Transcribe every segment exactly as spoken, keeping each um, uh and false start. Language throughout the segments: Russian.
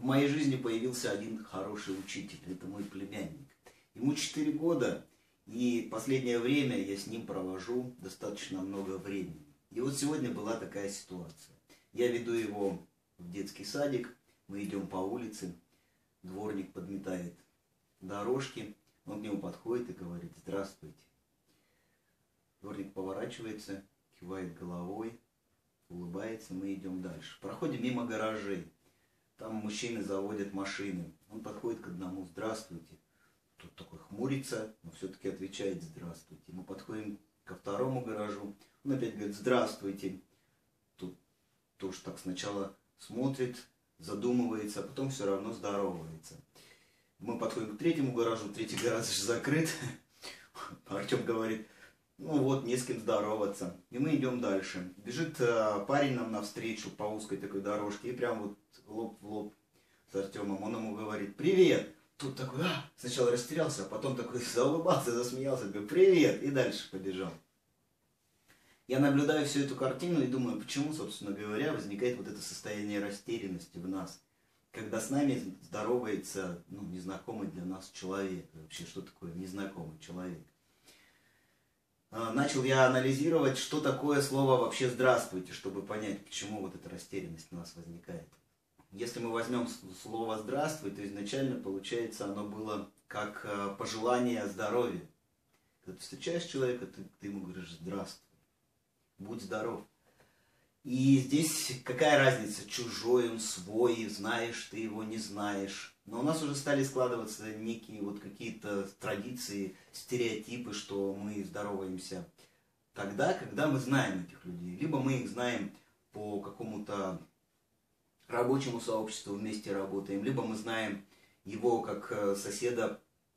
в моей жизни появился один хороший учитель. Это мой племянник. Ему четыре года, и последнее время я с ним провожу достаточно много времени. И вот сегодня была такая ситуация. Я веду его в детский садик, мы идем по улице, дворник подметает дорожки, он к нему подходит и говорит: «Здравствуйте». Дворник поворачивается, кивает головой, улыбается, мы идем дальше. Проходим мимо гаражей, там мужчины заводят машины. Он подходит к одному: «Здравствуйте». Тут такой хмурится, но все-таки отвечает: «Здравствуйте». Мы подходим ко второму гаражу, он опять говорит: «Здравствуйте». Тут тоже так сначала смотрит, задумывается, а потом все равно здоровается. Мы подходим к третьему гаражу, третий гараж закрыт. Артем говорит: «Ну вот, не с кем здороваться». И мы идем дальше. Бежит э, парень нам навстречу по узкой такой дорожке, и прям вот лоб в лоб с Артемом. Он ему говорит: «Привет». Тут такой а, сначала растерялся, а потом такой заулыбался, засмеялся, говорит: «Привет», и дальше побежал. Я наблюдаю всю эту картину и думаю, почему, собственно говоря, возникает вот это состояние растерянности в нас, когда с нами здоровается, ну, незнакомый для нас человек. Вообще, что такое незнакомый человек? Начал я анализировать, что такое слово вообще «здравствуйте», чтобы понять, почему вот эта растерянность у нас возникает. Если мы возьмем слово «здравствуй», то изначально, получается, оно было как пожелание здоровья. Когда ты встречаешь человека, ты, ты ему говоришь: «Здравствуй, будь здоров». И здесь какая разница, чужой он, свой, знаешь ты его, не знаешь. Но у нас уже стали складываться некие вот какие-то традиции, стереотипы, что мы здороваемся тогда, когда мы знаем этих людей. Либо мы их знаем по какому-то рабочему сообществу, вместе работаем, либо мы знаем его как соседа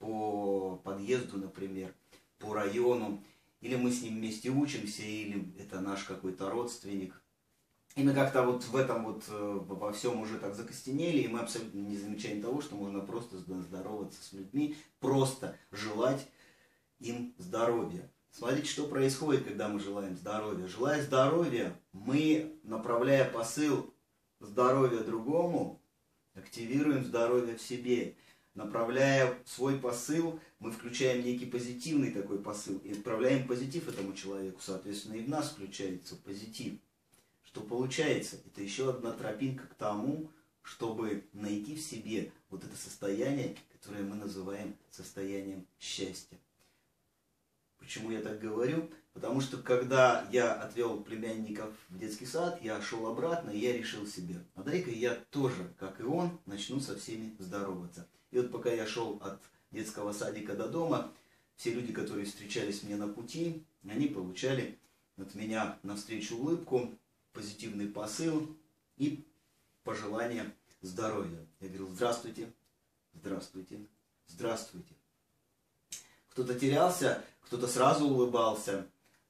по подъезду, например, по району, или мы с ним вместе учимся, или это наш какой-то родственник. И мы как-то вот в этом вот во всем уже так закостенели, и мы абсолютно не замечаем того, что можно просто здороваться с людьми, просто желать им здоровья. Смотрите, что происходит, когда мы желаем здоровья. Желая здоровья, мы, направляя посыл здоровья другому, активируем здоровье в себе. Направляя свой посыл, мы включаем некий позитивный такой посыл и отправляем позитив этому человеку, соответственно, и в нас включается позитив. Что получается? Это еще одна тропинка к тому, чтобы найти в себе вот это состояние, которое мы называем состоянием счастья. Почему я так говорю? Потому что когда я отвел племянников в детский сад, я шел обратно, и я решил себе: а дай-ка я тоже, как и он, начну со всеми здороваться. И вот пока я шел от детского садика до дома, все люди, которые встречались мне на пути, они получали от меня навстречу улыбку, позитивный посыл и пожелание здоровья. Я говорил: здравствуйте, здравствуйте, здравствуйте. Кто-то терялся, кто-то сразу улыбался,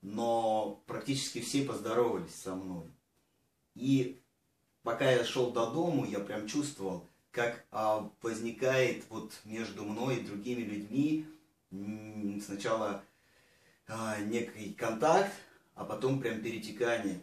но практически все поздоровались со мной. И пока я шел до дому, я прям чувствовал, как а, возникает вот между мной и другими людьми м, сначала а, некий контакт, а потом прям перетекание.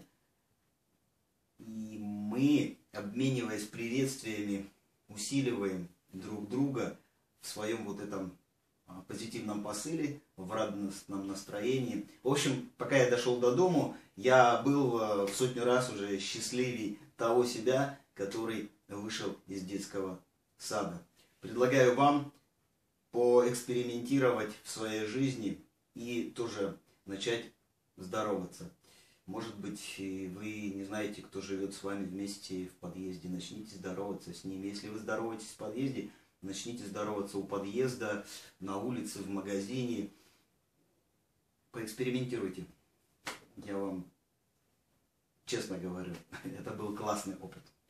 И мы, обмениваясь приветствиями, усиливаем друг друга в своем вот этом позитивном посыле, в радостном настроении. В общем, пока я дошел до дому, я был в сотню раз уже счастливее того себя, который вышел из детского сада. Предлагаю вам поэкспериментировать в своей жизни и тоже начать здороваться. Может быть, вы не знаете, кто живет с вами вместе в подъезде, начните здороваться с ними. Если вы здороваетесь в подъезде, начните здороваться у подъезда, на улице, в магазине. Поэкспериментируйте. Я вам честно говорю, это был классный опыт.